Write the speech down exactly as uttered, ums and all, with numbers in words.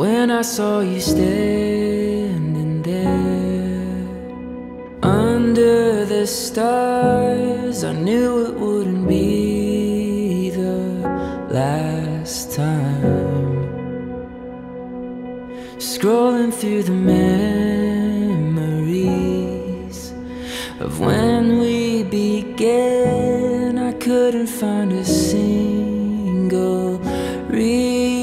When I saw you standing there under the stars, I knew it wouldn't be the last time. Scrolling through the memories of when we began, I couldn't find a single reason